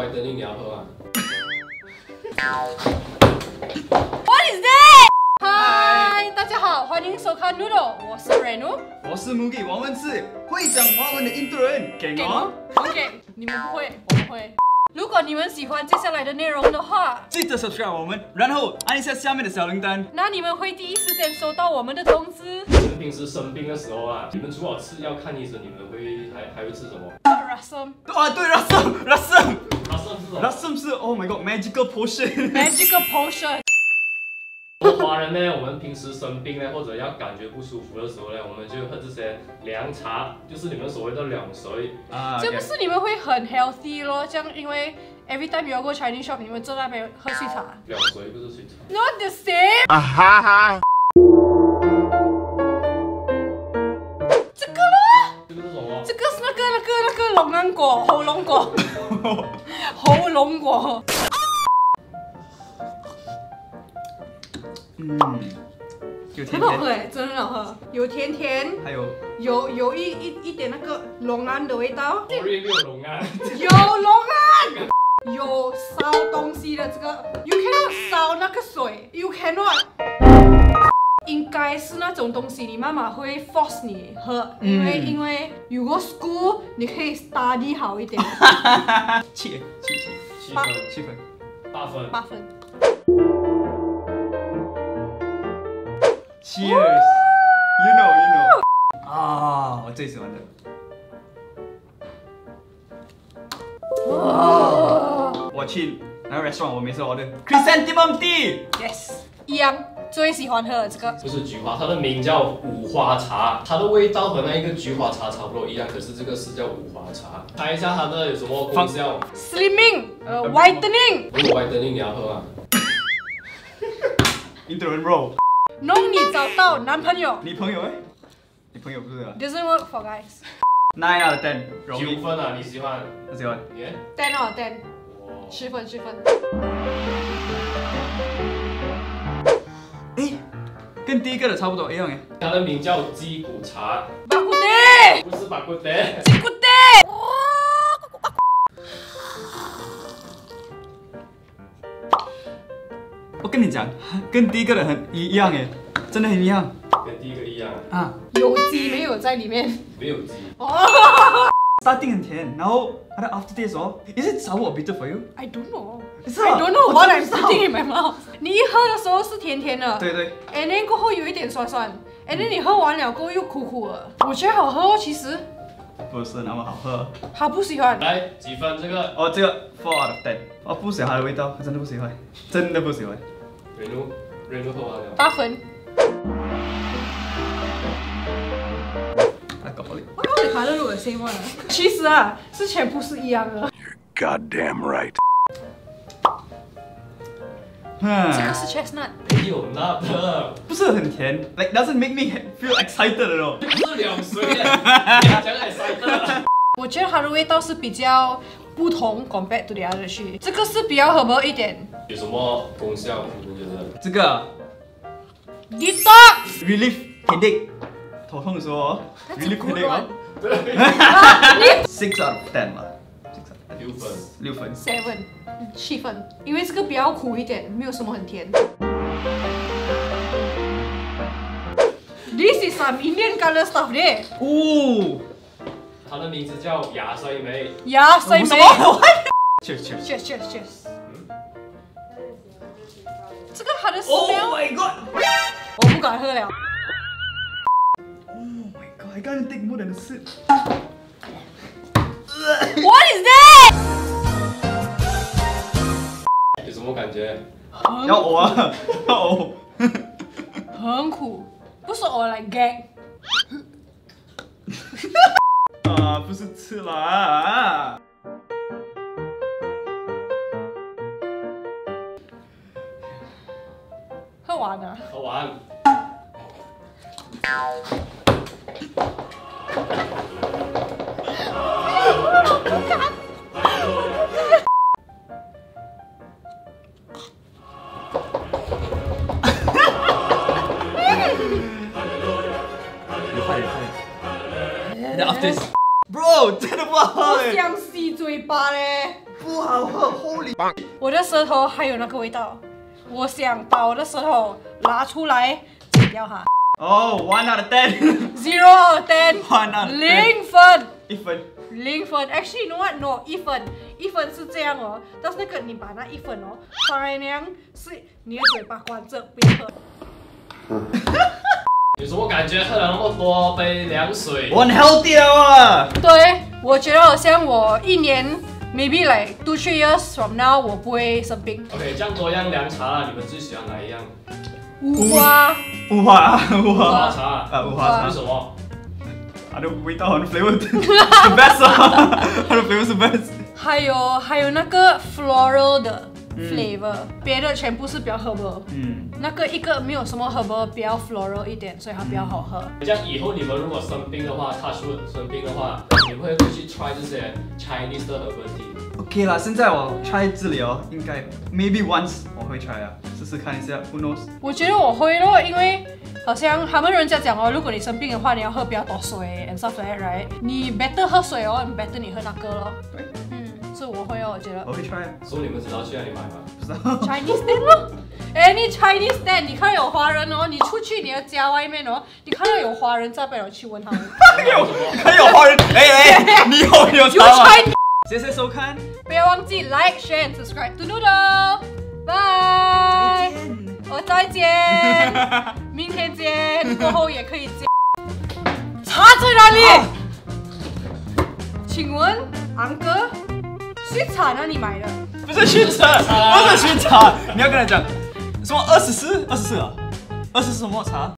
whitening 你要喝吗 ？What is that？ 嗨，大家好，欢迎收看 Noodle， 我是 Renu， 我是 Mugi， 我们是会讲华文的印度人，给我。 OK， 你们不会，我们会。如果你们喜欢接下来的内容的话， 记得 subscribe 我们，然后按一下下面的小铃铛， 那你们会第一时间收到我们的通知。 你们平时生病的时候啊，你们除了吃药看医生，你们还会吃什么 Rasam， 啊，对 ，rasam 是什么 rasam 是 Oh my God，magical potion Magical Potion。 我们华人呢，我们平时生病呢，或者要感觉不舒服的时候呢，我们就喝这些凉茶，就是你们所谓的凉水啊。 这不是你们会很 healthy 咯？这样因为 every time you go Chinese shop， 你们坐那边喝水茶。 凉水不是水茶。 Not the same。 啊哈哈。 这个咯。 这个是什么？ 这个是那个龙安果，喉咙果，喉咙果。 有甜甜， 很好喝哎，真的很好喝，有甜甜， 还有有一点那个龙安的味道， 我瑞六龙啊， 有龙安，有烧东西的这个 ，you cannot 烧那个水 ，you cannot， 应该是那种东西，你妈妈会 force 你喝，因为如果 school 你可以 study 好一点 7分 8分 ，8分。 Cheers，you know， 啊，我最喜欢的。我去那个 restaurant， 我每次 order chrysanthemum tea。Yes， 一样，最喜欢喝的这个。 不是菊花，它的名叫五花茶，它的味道和那一个菊花茶差不多一样，可是这个是叫五花茶。猜一下它的有什么功效 ？Slimming， whitening。 如果 whitening 你要喝吗？ 印度人 roll。 弄你找到男朋友。 你朋友哎？你朋友不是啊 ？Doesn't work for guys。 9 out of 10， 容易。 9分啊，你喜欢？ 我喜欢。 你 10 out of 10。10分，10分。 哎，跟第一个的差不多一样哎。 它的名叫鸡骨茶。 巴古德。 不是巴古德。 鸡骨德。 我跟你讲，跟第一个的很一样哎，真的很一样。 跟第一个一样啊。 有鸡没有在里面？ 没有鸡。 Starting 很甜，然后它的 aftertaste 哦 ，Is it sour or bitter for you? I don't know. I I don't know what I'm putting in my mouth. 你一喝的时候是甜甜的， 对对。 And then 过后有一点酸酸，And then 你喝完了过后又苦苦的。我觉得好喝哦，其实。 不是那么好喝。 他不喜欢。 来几分这个？ 哦，这个4 out of 10。我不喜欢它的味道，我真的不喜欢，真的不喜欢。 Renu喝完了。 8分。 啊，搞不了。 我告诉你，卡乐鲁的 same one。其实啊，是全部是一样的。 You're goddamn right。 这个是 chestnut。 没有辣的。 不是很甜 ，like doesn't make me feel excited 的哦。 不是凉水耶，你讲 excited。 我觉得它的味道是比较不同 compared to the other two。这个是比较 herbal 一点。 有什么功效？你们觉得？ 这个 detox relief headache， 头痛的时候哦 relief headache 哦。 对。 6 out of 10吧 6分。 7分，因为这个比较苦一点，没有什么很甜。This is some Indian color stuff there。 哦。 它的名字叫芽衰梅。 芽衰梅。Cheers。这个它的 smell。 Oh my god！ 我不敢喝了。 Oh my god！I can't take more than a sip。 What is that？ 有什么感觉？ 要呕啊！要呕。 很苦，不是我来 gag。 啊，不是吃啦。 喝完了。 喝完。 After， bro， 真的不好喝不想洗嘴巴嘞， 不好喝。 我的舌头还有那个味道，我想把我的舌头拿出来剪掉它。 Oh, 1 out of 10. 0 out of 10， 1 out of 10. 0分。 1分。 0分 ，actually you know what? No， 1分，1分是这样哦。但是那个你把那1分哦放在那样，是你的嘴巴关着，不要喝。 有什么感觉喝了那么多杯凉水？ 我很 healthy 啊！ 对，我觉得好像我1年 ，maybe like 2-3 years from now， 我不会生病。 OK， 这样多样凉茶啦，你们最喜欢哪一样？ 五花五花茶啊，五花茶为什么？ 它的味道很 flavor the best 啊，它的 flavor 是 best。 还有那个 floral 的 flavor，别的全部是比较 herbal。那个一个没有什么 herbal， 比较 floral 一点，所以它比较好喝。 这样以后你们如果生病的话，他说生病的话，你们会去 try 这些 Chinese 的 herbal tea。OK 啦，现在我 try 治疗，应该 maybe once 我会 try 啊，试试看一下 ，who knows？ 我觉得我会咯，因为好像他们人家讲哦，如果你生病的话，你要喝比较多水 and stuff like that, right？ 你 better 喝水哦 ，better 你喝那个咯。 对。 所以我会哦，我觉得。 我会 try 啊。 所以你们知道去哪里买吗？ 不知道。 Chinese stand 咯。Any Chinese stand， 你看有华人哦，你出去你的家外面哦，你看到有华人在边，我去问他们。 还有华人，你有有 Chinese。 谢谢收看， 不要忘记 like、share、subscribe to Noodle。拜。再见。明天见，过后也可以见。茶在哪里？请问昂哥，去茶哪里买的？ 不是去茶，不是去茶，你要跟他讲什么24啊？24什么茶？